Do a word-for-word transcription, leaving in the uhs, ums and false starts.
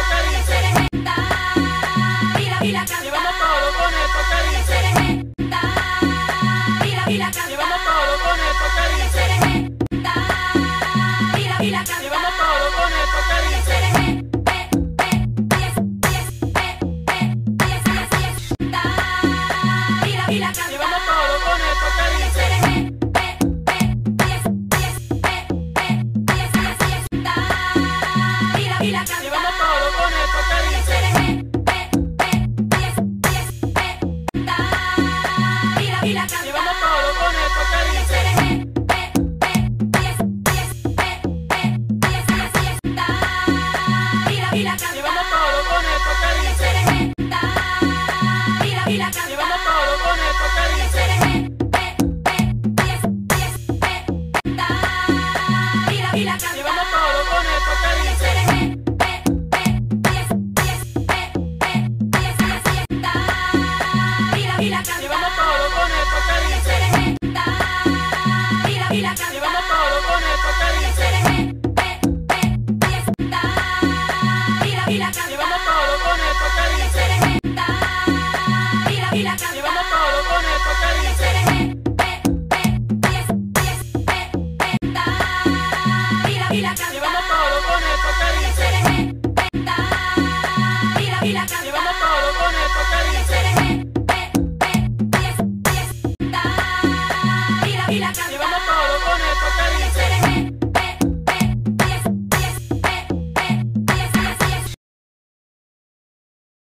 toque dice. Y la Y vamos todo con el toque dice. Y la Y vamos todo con el toque dice. Y la Y vamos todo con el toque dice. Y la Y vamos todo con el toque dice. Y la Y vamos todo con el toque dice. Y la Y vamos todo con el toque dice. Y la Y vamos todo con el toque dice. Y la Y vamos todo con el toque dice. Y la Y vamos todo con el toque dice. Y la Y vamos todo con el toque dice. Y la Y vamos todo con el toque dice. Y la Y vamos todo con el toque dice. Y la Y vamos todo con el toque dice. Y la Y vamos todo con el toque dice. Y la Y vamos todo con el toque dice. Y la Y vamos todo con el toque dice.